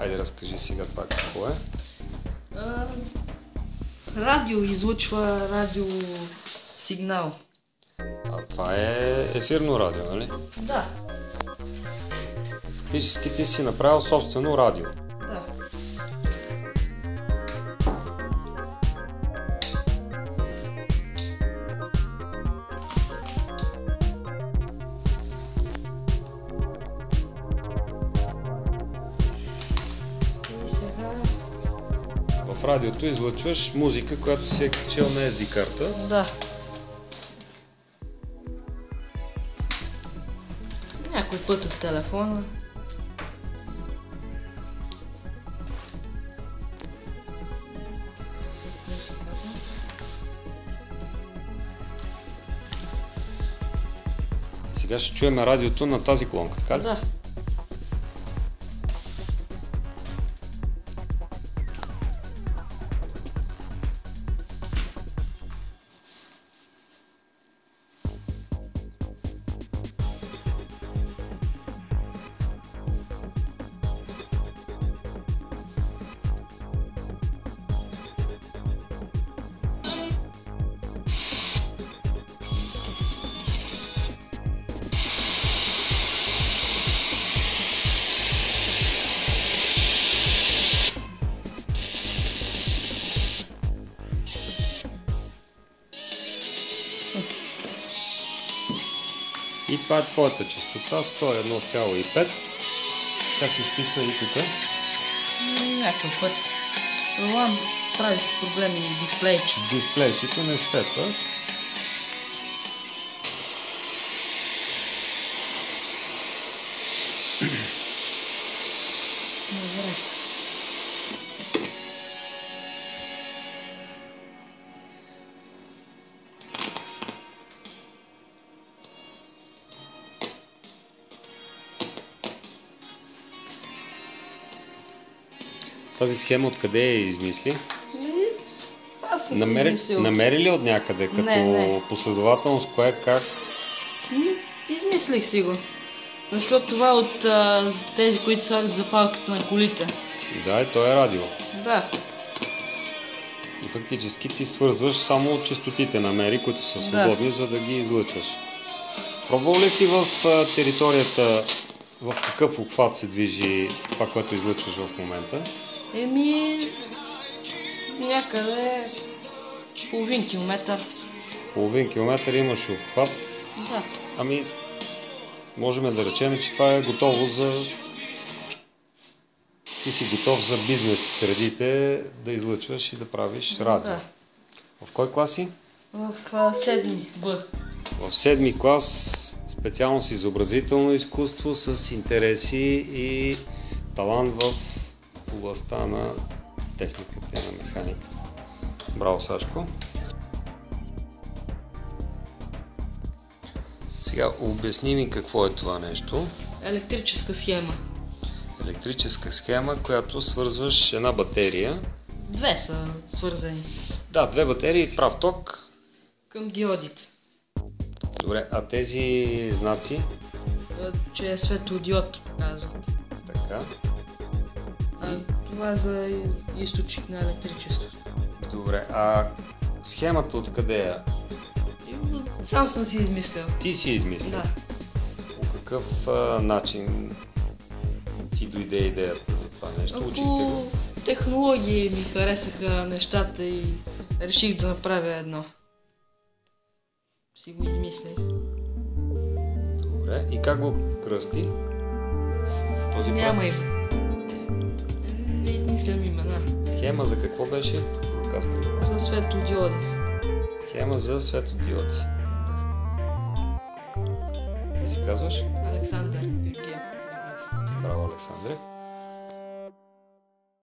Хайде, разкажи сега това какво е. Радио излъчва радиосигнал. А това е ефирно радио, нали? Да. Фактически ти си направил собствено радио. Да. И сега... В радиото излъчваш музика, която си е качил на SD карта. Да. Някой път от телефона. Сега ще чуем радиото на тази колонка, така ли? Да. И това е твоята честота, 101,5. Тя се изписва и тук. Някакъв път. Ролан прави си проблеми и дисплейче. Дисплейчето не светва. Добре. Тази схема откъде я измисли? Аз съм си измислил. Намери ли от някъде, като Не. последователност, кое, как? Измислих си го. Защото това е от тези, които слагат запалката на колите. Да, и то е радио. Да. И фактически ти свързваш само честотите намери, които са свободни, за да ги излъчваш. Пробвал ли си в територията, в какъв обхват се движи това, което излъчваш в момента? Някъде половин километър. Половин километър имаш обхват. Да. Ами, можем да речем, че това е готово за... Ти си готов за бизнес средите да излъчваш и да правиш радио. Да. В кой клас си? В 7 Б. В 7 клас, специалност изобразително изкуство с интереси и талант в областта на техниката и на механика. Браво, Сашко! Сега обясни ми какво е това нещо. Електрическа схема. Електрическа схема, която свързваш една батерия. Две са свързани. Да, две батерии и прав ток. Към диодите. Добре, а тези знаци? Че е светлодиод показват. Така. Това е за източник на електричество. Добре, а схемата откъде е? Сам съм си измислял. Ти си измислил? Да. По какъв начин ти дойде идеята за това нещо? Учихте го? Технологии ми харесаха нещата и реших да направя едно. Си го измислих. Добре, и как го кръсти? Няма име. Не измислям имена. Схема за какво беше? За светлодиоди. Схема за светлодиоди. Ти си казваш? Александър Георгиев. Браво, Александре.